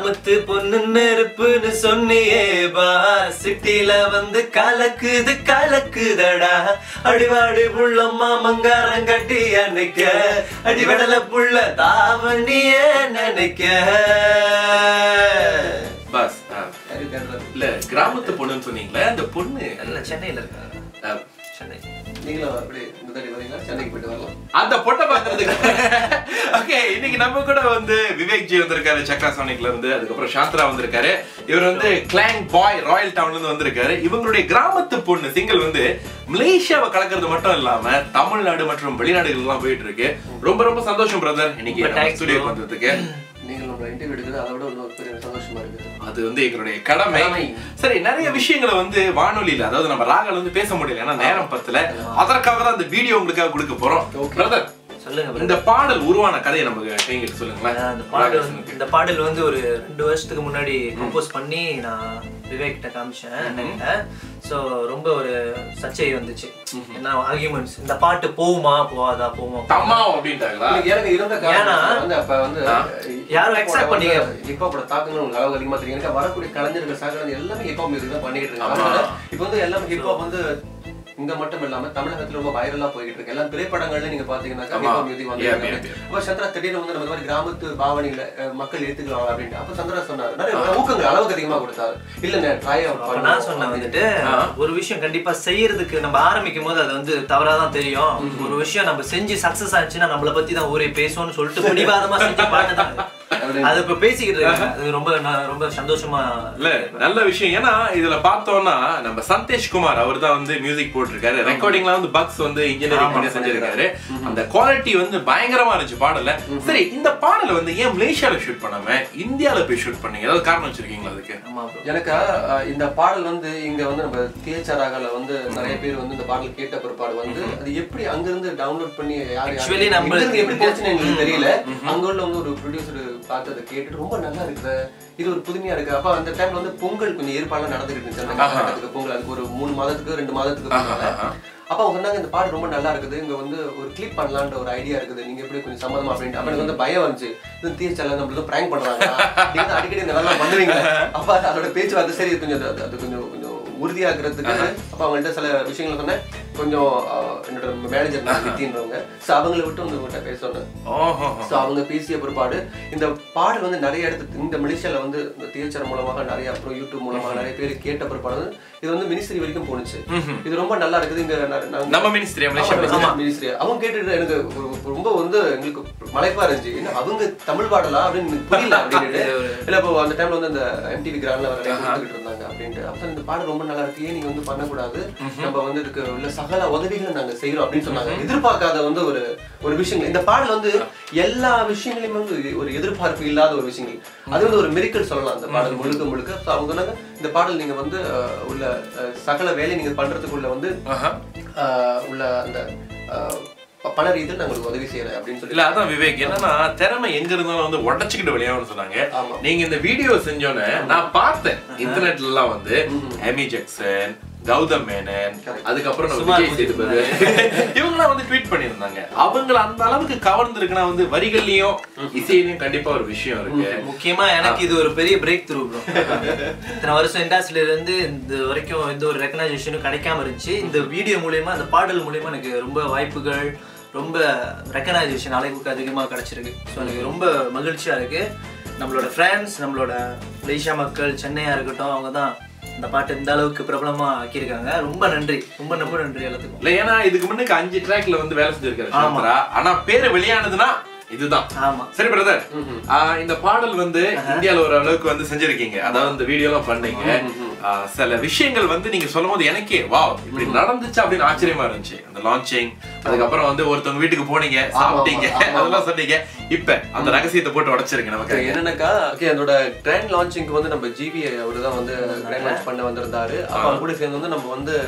கிராமத்து பொண்ணு நெருப்புன்னு சொன்னியே பா சிட்டில வந்து கலக்குது கலக்குதடா அடிவாடி புள்ள மாமங்காரம் கட்டி அன்னைக்க அடிவடல புள்ள தாவணிய நினைக்க பஸ் இல்ல கிராமத்து பொண்ணுன்னு சொன்னீங்களே அந்த பொண்ணு இல்ல சென்னையில இருக்காங்க சென்னை நீங்களும் அப்படி முதலி வரீங்களா சென்னைக்கு போயிட்டு வரலாம் அந்த பொண்ணை பாக்குறதுக்கு ஓகே இன்னைக்கு நம்ம கூட வந்து விவேக் ஜி வந்திருக்காரு சக்ரா சோனிக்ல இருந்து அதுக்கப்புறம் சாந்த்ரா வந்திருக்காரு இவர் வந்து கிளாங் பாய் ராயல் டவுன்ல இருந்து வந்திருக்காரு இவங்களுடைய கிராமத்து பொண்ணு சிங்கிள் வந்து மலேசியாவை கலக்கிறது மட்டும் இல்லாம தமிழ்நாடு மற்றும் வெளிநாடுகள் எல்லாம் போயிட்டு இருக்கு ரொம்ப ரொம்ப சந்தோஷம் பிரதர் இன்னைக்கு ஸ்டுடியோக்கு வந்ததுக்கு நீங்கள் உங்களை இன்டர்வியூ எடுக்கிறது அதோட இன்னொரு பெரிய சந்தோஷமா இருக்குது அது வந்து எங்களுடைய கடமை சரி நிறைய விஷயங்களை வந்து வானொலியில அதாவது நம்ம ராகல வந்து பேச முடியல ஏன்னா நேரம் பத்தல அதற்காக தான் இந்த வீடியோ உங்களுக்காக கொடுக்க போறோம் பிரதர் சொல்லுங்க இந்த பாடல் உருவான கதையை நமக்கு நீங்க சொல்லுங்களேன் இந்த பாடல் வந்து ஒரு 2 வருஷத்துக்கு முன்னாடி கம்போஸ் பண்ணி நான் விவேக் கிட்ட காமிச்சேன் சோ ரொம்ப ஒரு சர்ச்சை வந்துச்சு என்ன ஆர்கியூமெண்ட்ஸ் இந்த பாட்டு போகுமா போவாதா போகுமா தம்மா அப்படின்ட்டாங்களா எனக்கு இருந்த காரணம் வந்து அப்ப வந்து யாரும் அக்செப்ட் பண்ணீங்க ஹிப்ஹாப்போட தாக்கங்கள் உங்களுக்கு அளவுக்கு அதிகமா தெரியும் எனக்கு வரக்கூடிய கலைஞர்கள் சாகரது எல்லாமே ஹிப்ஹாப் மியூசிக் தான் பண்ணிட்டு இருக்காங்க இப்போ வந்து எல்லாமே ஹிப்ஹாப் வந்து இங்க மட்டும் இல்லாம தமிழகத்துல ரொம்ப வைரலா போயிட்டு இருக்கு எல்லா திரைப்படங்கள்ல நீங்க பாத்தீங்கன்னா ஹிப்ஹாப் மியூசிக் வந்து அப்ப சந்திரா திடீர்னு வந்து நம்ம மாதிரி கிராமத்து பாவனைகளை மக்கள் ஏத்துக்கலாம் அப்படின்ட்டு அப்ப சந்திரா சொன்னாரு நிறைய ஊக்கங்கள் அளவுக்கு அதிகமா கொடுத்தாரு இல்ல ட்ரை நான் சொன்னேன் வந்துட்டு ஒரு விஷயம் கண்டிப்பா செய்யறதுக்கு நம்ம ஆரம்பிக்கும் போது அது வந்து தவறாதான் தெரியும் ஒரு விஷயம் நம்ம செஞ்சு சக்சஸ் ஆச்சுன்னா நம்மளை பத்தி தான் ஊரே பேசுவோம்னு சொல்லிட்டு பிடிவாதமா செஞ்சு பாட்டுதான் அது இப்ப பேசிக்கிட்டு இருக்காங்க அது ரொம்ப சந்தோஷமா இல்ல நல்ல விஷயம் ஏன்னா இதுல பார்த்தோம்னா நம்ம சந்தேஷ் குமார் அவர் தான் வந்து மியூசிக் போட்டிருக்காரு ரெக்கார்டிங்ல வந்து பக்ஸ் வந்து இன்ஜினியரிங் பண்ணி செஞ்சிருக்காரு அந்த குவாலிட்டி வந்து பயங்கரமா இருந்துச்சு பாடல சரி இந்த பாடல வந்து ஏன் மலேசியால ஷூட் பண்ணாம இந்தியால போய் ஷூட் பண்ணீங்க ஏதாவது காரணம் வச்சிருக்கீங்களா அதுக்கு எனக்கு இந்த பாடல் வந்து இங்க வந்து நம்ம தியேச்சராகல வந்து நிறைய பேர் வந்து இந்த பாடல் கேட்ட பிற்பாடு வந்து அது எப்படி அங்க இருந்து டவுன்லோட் பண்ணி ஆக்சுவலி நம்ம எப்படி போச்சுன்னு எங்களுக்கு தெரியல அங்க உள்ள வந்து ஒரு ப்ரொடியூசர் பார்த்ததை கேட்டுட்டு ரொம்ப நல்லா இருக்குது இது ஒரு புதுமையா இருக்கு அப்ப அந்த டைம்ல வந்து பொங்கல் கொஞ்சம் ஏற்பாடுலாம் நடந்துட்டு இருந்துச்சு பொங்கல் அதுக்கு ஒரு 3 மாதத்துக்கு 2 மாதத்துக்கு அப்ப அவங்க சொன்னாங்க இந்த பாட்டு ரொம்ப நல்லா இருக்குது இங்க வந்து ஒரு கிளிப் பண்ணலான்ற ஒரு ஐடியா இருக்குது நீங்க எப்படி கொஞ்சம் சம்மதமா அப்படின்ட்டு அப்ப எனக்கு வந்து பயம் வந்துச்சு இது தியேச்சர்ல நம்மளுக்கு பிராங்க் பண்றாங்க நீங்க அடிக்கடி இந்த வேலை பண்ணுவீங்க அப்ப அதோட பேச்சுவார்த்தை சரி கொஞ்சம் அது கொஞ்சம் உறுதியாக்குறதுக்கு அப்ப அவங்கள்ட்ட சில விஷயங்கள் சொன்னேன் கொஞ்சம் என்னோட மேனேஜர் நித்தின்றவங்க சோ அவங்களை விட்டு உங்ககிட்ட பேச சொன்னேன் சோ அவங்க பேசிய பிற்பாடு இந்த பாடல் வந்து நிறைய இடத்துல இந்த மலேசியால வந்து இந்த தியேச்சர் மூலமாக நிறைய அப்புறம் யூடியூப் மூலமாக நிறைய பேர் கேட்ட பிற்பாடு இது வந்து மினிஸ்ட்ரி வரைக்கும் போனுச்சு இது ரொம்ப நல்லா இருக்குது இங்க நம்ம மினிஸ்ட்ரி மினிஸ்ட்ரி அவங்க கேட்டுட்டு எனக்கு ரொம்ப வந்து எங்களுக்கு மலைப்பா இருந்துச்சு என்ன அவங்க தமிழ் பாடலா அப்படின்னு புரியல அப்படின்னு இல்ல இப்போ அந்த டைம்ல வந்து அந்த எம்டிவி கிராண்ட்ல கொடுத்துக்கிட்டு இருந்தாங்க அப்படின்ட்டு அப்ப இந்த பாடல் ரொம்ப நல்லா இருக்கு நீங்க வந்து பண்ணக்கூடாது நம்ம வந்து இதுக்கு உள்ள சகல உதவிகளை நாங்க செய்யறோம் அப்படின்னு சொன்னாங்க எதிர்பார்க்காத வந்து ஒரு விஷயங்கள் இந்த பாடல் வந்து எல்லா விஷயங்களையும் வந்து ஒரு எதிர்பார்ப்பு இல்லாத ஒரு விஷயங்கள் அது வந்து ஒரு மிரிக்கல் சொல்லலாம் அந்த பாடல் முழுக்க அவங்க சொன்னாங்க இந்த பாடல் நீங்க வந்து உள்ள சகல வேலை நீங்க பண்றதுக்குள்ள வந்து உள்ள அந்த பண ரீதியில் நாங்களுக்கு உதவி செய்யறேன் அப்படின்னு சொல்லி இல்ல அதான் விவேக் என்னன்னா திறமை எங்க இருந்தாலும் வந்து உடச்சுக்கிட்டு வெளியாகணும்னு சொன்னாங்க நீங்க இந்த வீடியோ செஞ்சோன்னு நான் பார்த்தேன் இன்டர்நெட்ல எல்லாம் வந்து எமி ஜாக்சன் கௌதம் மேனன் அதுக்கப்புறம் நம்ம விஜய் சேதுபதி இவங்கெல்லாம் வந்து ட்வீட் பண்ணியிருந்தாங்க அவங்கள அந்த அளவுக்கு கவர்ந்துருக்குன்னா வந்து வரிகள்லயும் இசையிலயும் கண்டிப்பா ஒரு விஷயம் இருக்கு முக்கியமா எனக்கு இது ஒரு பெரிய பிரேக் த்ரூ இத்தனை வருஷம் இண்டஸ்ட்ரியில இருந்து இந்த வரைக்கும் எந்த ஒரு ரெகனைசேஷனும் கிடைக்காம இருந்துச்சு இந்த வீடியோ மூலியமா இந்த பாடல் மூலியமா எனக்கு ரொம்ப வாய்ப்புகள் ரொம்ப ரெகனைசேஷன் அளவுக்கு அதிகமா கிடைச்சிருக்கு ஸோ எனக்கு ரொம்ப மகிழ்ச்சியா இருக்கு நம்மளோட ஃப்ரெண்ட்ஸ் நம்மளோட மலேசியா மக்கள் சென்னையா இருக்கட்டும் அவங்க தான் இந்த பாட்டு இந்த அளவுக்கு பிரபலமா ஆக்கியிருக்காங்க ரொம்ப நன்றி எல்லாத்துக்கும் இல்ல ஏன்னா இதுக்கு முன்னுக்கு 5 ட்ராக்ல வந்து வேலை செஞ்சிருக்காரு ஆனா பேரு வெளியானதுன்னா இதுதான் ஆமா சரி பிரதர் இந்த பாடல் வந்து இந்தியால ஒரு அளவுக்கு வந்து செஞ்சிருக்கீங்க அதாவது இந்த வீடியோ எல்லாம் பண்ணீங்க சில விஷயங்கள் வந்து நீங்க சொல்லும் போது எனக்கே வாவ் இப்படி நடந்துச்சு அப்படின்னு ஆச்சரியமா இருந்துச்சு அந்த லான்ச்சிங் அதுக்கப்புறம் வந்து ஒருத்தவங்க வீட்டுக்கு போனீங்க சாப்பிட்டீங்க அதெல்லாம் சொன்னீங்க இப்ப அந்த ரகசியத்தை போட்டு உடைச்சிருங்க நமக்கு என்னன்னாக்கா அதோட கிராண்ட் லான்ச்சிங்க்கு வந்து நம்ம ஜிவி அவரு தான் வந்து கிராண்ட் லான்ச் பண்ண வந்திருந்தாரு அப்ப அவங்க கூட சேர்ந்து வந்து நம்ம வந்து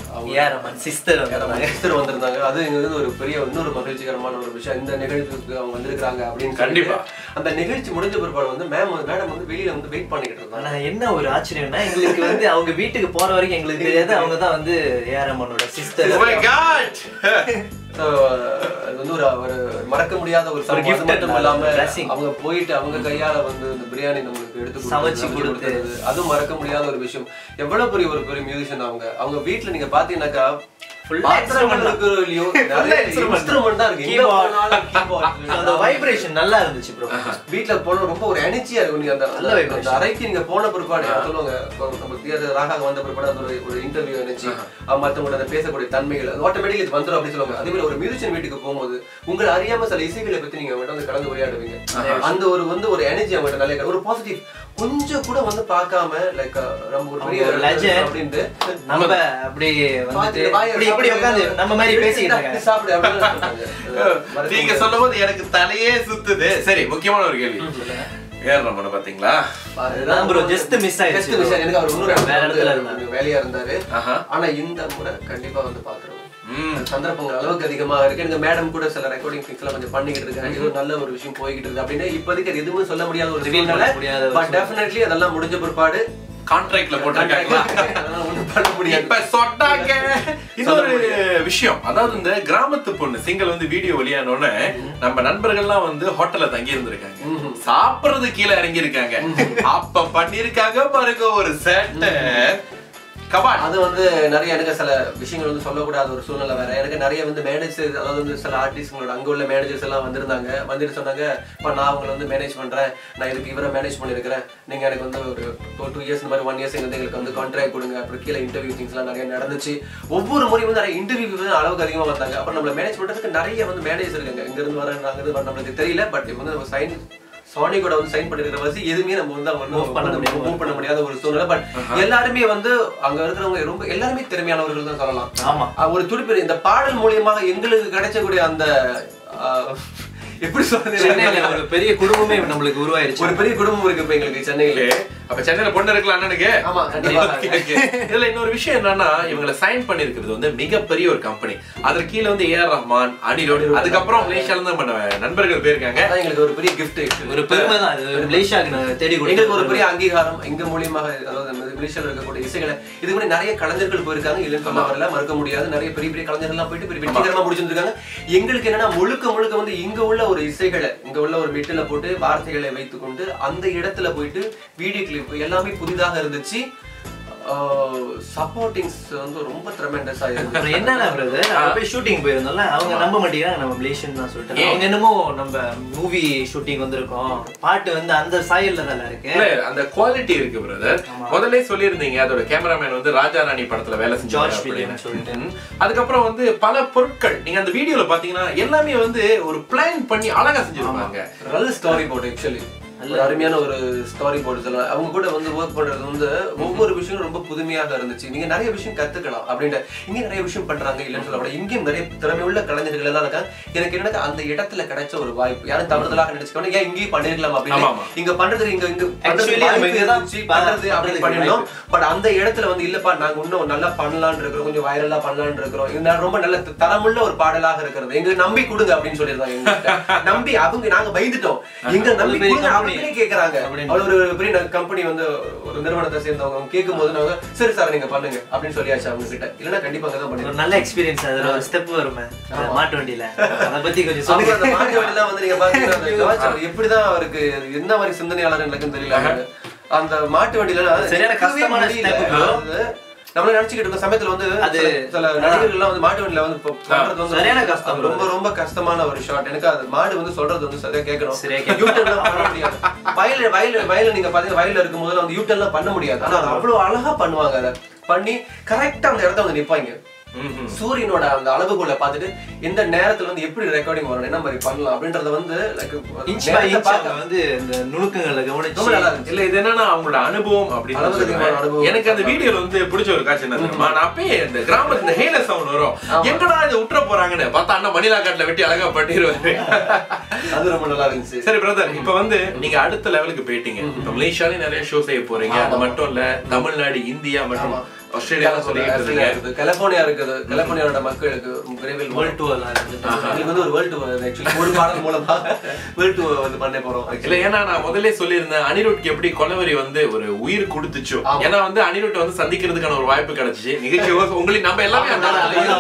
சிஸ்டர் வந்திருந்தாங்க அது எங்களுக்கு ஒரு பெரிய இன்னொரு மகிழ்ச்சிகரமான ஒரு விஷயம் இந்த நிகழ்ச்சிக்கு அவங்க வந்திருக்காங்க அப்படின்னு கண்டிப்பா அந்த நிகழ்ச்சி முடிஞ்ச பிற்பாடு வந்து மேடம் வந்து வெளியில வந்து வெயிட் பண்ணிக்கிட்டு இருந்தாங்க என்ன ஒரு ஆச்சரியம்னா எங்களுக்கு வந்து அவங்க வீட்டுக்கு போற வரைக்கும் எங்களுக்கு தெரியாது அவங்க தான் வந்து ஏஆர் ரஹ்மானோட சிஸ்டர் வந்து ஒரு மறக்க முடியாத ஒரு gift மட்டும் இல்லாம blessing. அவங்க போயிட்டு அவங்க கையால வந்து இந்த பிரியாணி நம்மளுக்கு எடுத்து சமைச்சு கொடுத்தது அதுவும் மறக்க முடியாத ஒரு விஷயம். எவ்வளவு பெரிய ஒரு பெரிய மியூசிஷியன் அவங்க வீட்டுல நீங்க பாத்தீங்கன்னாக்கா வைப்ரேஷன் நல்லா இருந்துச்சு ப்ரோ. வீட்ல போன ரொம்ப ஒரு எனர்ஜியா இருக்கும். நீங்க அந்த அறைக்கு நீங்க போன பிற்பாடு சொல்லுவாங்க நம்ம ராகாக வந்த பிற்பாடு அந்த ஒரு இன்டர்வியூ எனர்ஜி மத்தவங்களோட பேசக்கூடிய தன்மைகள் ஆட்டோமேட்டிக் இது வந்துடும் அப்படின்னு சொல்லுவாங்க. அதே மாதிரி ஒரு மியூசிஷியன் வீட்டுக்கு போகும்போது உங்களை அறியாம சில இசைகளை பத்தி நீங்க வந்து கலந்து உரையாடுவீங்க. அந்த ஒரு வந்து ஒரு எனர்ஜி அவங்கள்ட்ட நல்ல ஒரு பாசிட்டிவ் கொஞ்சம் கூட வந்து பார்க்காம லைக் நம்ம ஒரு பெரிய லெஜெண்ட் அப்படினு நம்ம அப்படி வந்து இப்படி உட்கார்ந்து நம்ம மாதிரி பேசிட்டு இருக்காங்க சாப்பிடு அப்படினு நீங்க சொல்லும்போது எனக்கு தலையே சுத்துது. சரி, முக்கியமான ஒரு கேள்வி. ஏர் ரமண பாத்தீங்களா? நான் ப்ரோ ஜஸ்ட் மிஸ் ஆயிடுச்சு. எனக்கு அவர் இன்னொரு இடத்துல இருந்தாரு, வேலையா இருந்தாரு. ஆனா இந்த முறை கண்டிப்பா வந்து பாக்குறோம். சந்தர்ப்பங்கள் அளவுக்கு அதிகமா இருக்கு. எனக்கு மேடம் கூட சில ரெக்கார்டிங் திங்ஸ் எல்லாம் கொஞ்சம் பண்ணிக்கிட்டு இருக்காங்க. இது நல்ல ஒரு விஷயம் போய்கிட்டு இருக்கு அப்படின்னு இப்போதைக்கு அது எதுவும் சொல்ல முடியாத ஒரு சூழ்நிலை. பட் டெஃபினெட்லி அதெல்லாம் முடிஞ்ச பிற்பாடு கான்ட்ராக்ட்ல போட்டிருக்காங்களா? இப்ப சொன்னாங்க. இன்னொரு விஷயம், அதாவது இந்த கிராமத்து பொண்ணு சிங்கல் வந்து வீடியோ வெளியானோன்னு நம்ம நண்பர்கள்லாம் வந்து ஹோட்டல்ல தங்கி இருந்திருக்காங்க, சாப்பிடுறது கீழே இறங்கி இருக்காங்க. அப்ப பண்ணிருக்காங்க பாருங்க ஒரு சேட்டை. அது வந்து நிறைய எனக்கு சில விஷயங்கள் வந்து சொல்லக்கூடாத ஒரு சூழ்நிலை வேற. எனக்கு நிறைய வந்து மேனேஜர்ஸ், அதாவது வந்து சில ஆர்டிஸ்ட்களோட அங்க உள்ள மேனேஜர்ஸ் எல்லாம் வந்திருந்தாங்க. வந்துட்டு சொன்னாங்க, இப்ப நான் அவங்களை வந்து மேனேஜ் பண்றேன், நான் இதுக்கு இவரை மேனேஜ் பண்ணிருக்கிறேன், நீங்க எனக்கு வந்து ஒரு 2 இயர்ஸ் இந்த மாதிரி 1 இயர்ஸ் வந்து எங்களுக்கு வந்து கான்ட்ராக்ட் கொடுங்க. அப்புறம் கீழே இன்டர்வியூ திங்ஸ் எல்லாம் நிறைய நடந்துச்சு. ஒவ்வொரு முறையும் வந்து நிறைய இன்டர்வியூ அளவுக்கு அதிகமா வந்தாங்க. அப்புறம் நம்மள மேனேஜ் பண்றதுக்கு நிறைய வந்து மேனேஜர்ஸ் இருக்காங்க. இங்க இருந்து வர நம்மளுக்கு தெரியல. பட் வந்து நம்ம சைன் சோனி கூட வந்து சைன் பண்ணிருக்கிற வசி எதுவுமே நம்ம வந்து அவங்க மூவ் பண்ண முடியாத ஒரு சூழ்நிலை. பட் எல்லாருமே வந்து அங்க இருக்கிறவங்க ரொம்ப எல்லாருமே திறமையானவர்கள் தான் சொல்லலாம். ஆமா, ஒரு துடிப்பு இந்த பாடல் மூலியமாக எங்களுக்கு கிடைச்சக்கூடிய அந்த எப்படி சொல்றது, ஒரு பெரிய குடும்பமே நம்மளுக்கு உருவாயிருச்சு. ஒரு பெரிய குடும்பம் இருக்கு இப்ப எங்களுக்கு சென்னையில. அப்ப சென்னையில பொண்ணு இருக்கலாம் அண்ணனுக்கு. ஆமா, கண்டிப்பா. இதுல இன்னொரு விஷயம் என்னன்னா, இவங்களை சைன் பண்ணிருக்கிறது வந்து மிகப்பெரிய ஒரு கம்பெனி. அதற்கு கீழே வந்து ஏஆர் ரஹ்மான், அனிருத், அதுக்கப்புறம் மலேசியால இருந்து நம்ம நண்பர்கள் போயிருக்காங்க. எங்களுக்கு ஒரு பெரிய கிஃப்ட், ஒரு பெருமை தான் அது. மலேசியாக்கு தேடி எங்களுக்கு ஒரு பெரிய அங்கீகாரம். எங்க மூலியமாக, அதாவது மலேசியால இருக்கக்கூடிய இசைகளை இதுக்கு முன்னாடி நிறைய கலைஞர்கள் போயிருக்காங்க, இல்லைன்னு சொல்ல வரல, மறுக்க முடியாது. நிறைய பெரிய பெரிய கலைஞர்கள்லாம் போயிட்டு பெரிய வெற்றிகரமா முடிச்சிருக்காங்க. எங்களுக்கு என்னன்னா முழுக்க முழுக்க வந்து இங்க உள்ள ஒரு இசைகளை, இங்க உள்ள ஒரு மெட்டில போட்டு வார்த்தைகளை வைத்துக்கொண்டு அந்த இடத்துல போயிட்டு வீடியோ கிளிப் எல்லாமே புதிதாக இருந்துச்சு. சப்போர்ட்டிங்ஸ் வந்து ரொம்ப ட்ரெமெண்டஸா இருந்துச்சு. என்னன்னா பிரதர், போய் ஷூட்டிங் போயிருந்தோம்ல, அவங்க நம்ப மாட்டேங்கிறாங்க நம்ம மலேசியன் தான் சொல்லிட்டு. அவங்க என்னமோ நம்ம மூவி ஷூட்டிங் வந்திருக்கோம், பாட்டு வந்து அந்த சாயல்ல தான் இருக்கு. அந்த குவாலிட்டி இருக்கு பிரதர். முதல்ல சொல்லியிருந்தீங்க அதோட கேமராமேன் வந்து ராஜா ராணி படத்துல வேலை செஞ்சாரு. அதுக்கப்புறம் வந்து பல பொருட்கள் நீங்க அந்த வீடியோல பாத்தீங்கன்னா எல்லாமே வந்து ஒரு பிளான் பண்ணி அழகா செஞ்சிருப்பாங்க. நல்ல ஸ்டோரி போர்டு, ஆக்சுவலி அருமையான ஒரு ஸ்டோரி போர்டு சொல்லலாம். அவங்க கூட வந்து ஒர்க் பண்றது வந்து ஒவ்வொரு விஷயம் ரொம்ப புதுமையாக இருந்துச்சு. நீங்க நிறைய விஷயம் கத்துக்கலாம் அப்படின்ட்டு இங்க நிறைய விஷயம் பண்றாங்க இல்லைன்னு சொல்லக்கூடாது. இங்கேயும் நிறைய திறமை உள்ள கலைஞர்கள் எல்லாம் இருக்காங்க. எனக்கு என்னன்னா அந்த இடத்துல கிடைச்ச ஒரு வாய்ப்பு, யாரும் தவறுதலாக நினைச்சுக்கணும் ஏன் இங்கேயும் பண்ணிருக்கலாம் அப்படின்னு. இங்க பண்றதுக்கு இங்க பண்றது அப்படின்னு பண்ணிருந்தோம். பட் அந்த இடத்துல வந்து இல்லப்பா நாங்க இன்னும் நல்லா பண்ணலான்னு இருக்கிறோம், கொஞ்சம் வைரலா பண்ணலான்னு இருக்கிறோம், இது ரொம்ப நல்ல தரமுள்ள ஒரு பாடலாக இருக்கிறது, எங்களுக்கு நம்பி கொடுங்க அப்படின்னு சொல்லியிருந்தாங்க. நம்பி அவங்க நாங்க பயந்துட்டோம், எங்க நம்பி கேக்குறாங்க. ஒரு பெரிய கம்பெனி வந்து ஒரு நிறுவனத்தை சேர்ந்தவங்க கேட்கும் போது நாங்க சரி சார் நீங்க பண்ணுங்க அப்படின்னு சொல்லியாச்சு அவங்க கிட்ட. இல்லன்னா கண்டிப்பா தான் பண்ணுங்க. ஒரு நல்ல எக்ஸ்பீரியன்ஸ். அதுல ஒரு ஸ்டெப் வருமே மாட்டு வண்டியில, அத பத்தி கொஞ்சம் சொல்லுங்க. அந்த மாட்டு வண்டில வந்து நீங்க பாத்தீங்கன்னா எப்படிதான் அவருக்கு என்ன மாதிரி சிந்தனையாளர் எனக்குன்னு தெரியல. அந்த மாட்டு வண்டியில சரியான கஷ்டமான ஸ்டெப் நம்மள நினைச்சுக்கிட்டு இருக்க சமயத்துல வந்து அது சில நடிகர்கள்லாம் வந்து மாட்டு வண்டியில வந்து பண்றது வந்து சரியான கஷ்டம், ரொம்ப ரொம்ப கஷ்டமான ஒரு ஷாட். எனக்கு அது மாடு வந்து சொல்றது வந்து சரியா கேட்கணும். யூட்டர்லாம் பண்ண முடியாது. வயல்ல நீங்க பாத்தீங்கன்னா வயல்ல இருக்கும் போது வந்து யூட்டர்லாம் பண்ண முடியாது. ஆனா அவ்வளவு அழகா பண்ணுவாங்க. அதை பண்ணி கரெக்டா அந்த இடத்த வந்து நிப்பாங்க. சூரியனோட அந்த அளவுகோலை பார்த்துட்டு எந்த நேரத்துல வந்து எப்படி ரெக்கார்டிங் வரணும், என்ன மாதிரி பண்ணலாம் அப்படின்றத வந்து வந்து இந்த நுணுக்கங்களை கவனிச்சு நல்லா இருந்துச்சு. இல்ல இது என்னன்னா அவங்களோட அனுபவம் அப்படின்னு. எனக்கு அந்த வீடியோல வந்து பிடிச்ச ஒரு காட்சி என்ன தெரியுமா, நான் அப்பயே இந்த கிராமத்துல இந்த ஹேல சவுண்ட் வரும், எங்கடா இதை விட்டுற போறாங்கன்னு பார்த்தா அண்ணா மணிலா காட்டுல வெட்டி அழகா பட்டிருவாரு. அது ரொம்ப நல்லா இருந்துச்சு. சரி பிரதர், இப்ப வந்து நீங்க அடுத்த லெவலுக்கு போயிட்டீங்க. இப்ப மலேசியாலே நிறைய ஷோ செய்ய போறீங்க. அது மட்டும் இல்ல, தமிழ்நாடு, இந்தியா மற்றும் ஆஸ்திரேலியா சொல்லிட்டு கலிபோர்னியா இருக்குது. கலிபோர்னியாவோட மக்களுக்கு விரைவில் வேர்ல்ட் டூர் வந்து ஒரு வேர்ல்ட் டூர் ஆக்சுவலி ஒரு பாடல் மூலமா வேர்ல்ட் டூர் வந்து பண்ண போறோம். இல்ல ஏன்னா நான் முதல்ல சொல்லியிருந்தேன் அனிருட்க்கு எப்படி கொலவெறி வந்து ஒரு உயிர் கொடுத்துச்சோ, ஏன்னா வந்து அனிருட் வந்து சந்திக்கிறதுக்கான ஒரு வாய்ப்பு கிடைச்சிச்சு. நிகழ்ச்சி உங்களுக்கு நம்ம எல்லாமே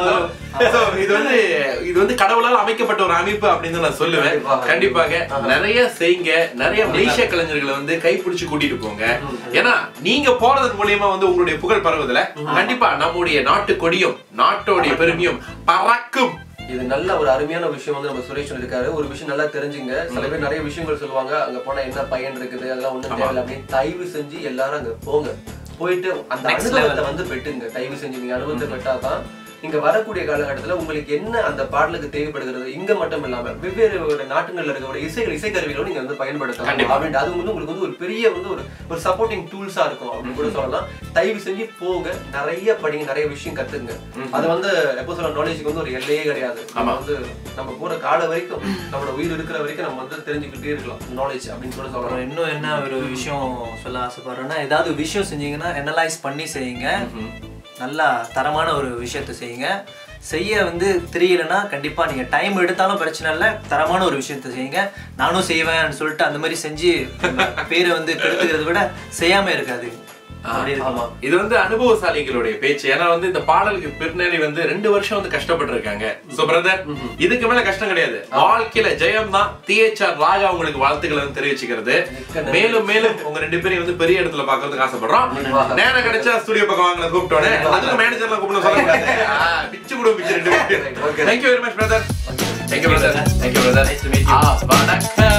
So, இது வந்து கடவுளால் அமைக்கப்பட்ட ஒரு அமைப்பு அப்படின்னு நான் சொல்லுவேன். கண்டிப்பாக நிறைய செய்யுங்க, நிறைய மலேசிய கலைஞர்களை வந்து கைப்பிடிச்சு கூட்டிட்டு போங்க. ஏன்னா நீங்க போறதன் மூலியமா வந்து உங்களுடைய புகழ் பரவுதுல கண்டிப்பா நம்முடைய நாட்டு கொடியும் நாட்டோடைய பெருமையும் பறக்கும். இது நல்ல ஒரு அருமையான விஷயம் வந்து நம்ம சுரேஷ் இருக்காரு. ஒரு விஷயம் நல்லா தெரிஞ்சுங்க. சில பேர் நிறைய விஷயங்கள் சொல்லுவாங்க, அங்க போனா என்ன பயன் இருக்குது, அதெல்லாம் ஒண்ணும் தேவையில்லை அப்படின்னு. தயவு செஞ்சு எல்லாரும் அங்க போங்க, போயிட்டு அந்த அனுபவத்தை வந்து பெற்றுங்க. தயவு செஞ்சு நீங்க அனுபவத்தை பெற்றாதான் இங்க வரக்கூடிய காலகட்டத்துல உங்களுக்கு என்ன அந்த பாடலுக்கு தேவைப்படுகிறது, இங்க மட்டும் இல்லாம வெவ்வேறு நாட்டுகள்ல இருக்கிற இசைக்கருவிகளும் நீங்க வந்து பயன்படுத்தலாம் அப்படின்ட்டு. அது வந்து உங்களுக்கு வந்து ஒரு பெரிய வந்து ஒரு சப்போர்ட்டிங் டூல்ஸா இருக்கும் அப்படின்னு கூட சொல்லலாம். தயவு செஞ்சு போங்க, நிறைய படிங்க, நிறைய விஷயம் கத்துங்க. அது வந்து எப்போ சொல்ல நாலேஜுக்கு வந்து ஒரு எல்லையே கிடையாது. நம்ம வந்து நம்ம போற கால வரைக்கும் நம்மளோட உயிர் இருக்கிற வரைக்கும் நம்ம வந்து தெரிஞ்சுக்கிட்டே இருக்கலாம் நாலேஜ் அப்படின்னு கூட சொல்லலாம். இன்னும் என்ன ஒரு விஷயம் சொல்ல ஆசைப்படுறேன்னா, ஏதாவது விஷயம் செஞ்சீங்கன்னா அனலைஸ் பண்ணி செய்யுங்க. நல்லா தரமான ஒரு விஷயத்தை செய்யுங்க. செய்ய வந்து தெரியலன்னா கண்டிப்பா நீங்க டைம் எடுத்தாலும் பிரச்சனை இல்லை, தரமான ஒரு விஷயத்த செய்யுங்க. நானும் செய்வேன்னு சொல்லிட்டு அந்த மாதிரி செஞ்சு பேரை வந்து கெடுத்துக்கிறத விட செய்யாம இருக்காது. இது வந்து அனுபவசாலிகளுடைய பேச்சு. ஏன்னா வந்து இந்த பாடலுக்கு பின்னாடி வந்து 2 வருஷம் வந்து கஷ்டப்பட்டு இருக்காங்க. சோ பிரதர், இதுக்கு மேல கஷ்டம் கிடையாது, வாழ்க்கையில ஜெயம் தான். THR ராஜா உங்களுக்கு வாழ்த்துக்களை வந்து தெரிவிச்சுக்கிறது. மேலும் மேலும் உங்க 2 பேரையும் வந்து பெரிய இடத்துல பாக்குறதுக்கு ஆசைப்படுறோம். நேரம் கிடைச்சா ஸ்டுடியோ பக்கம் வாங்க கூப்பிட்டோன்னே, அதுக்கு மேனேஜர்லாம் கூப்பிட்டு சொல்லக்கூடாது, பிச்சு கூட பிச்சு 2 பேரும். Thank you very much brother. Thank you brother. Thank you brother. Nice to meet you. வணக்கம்.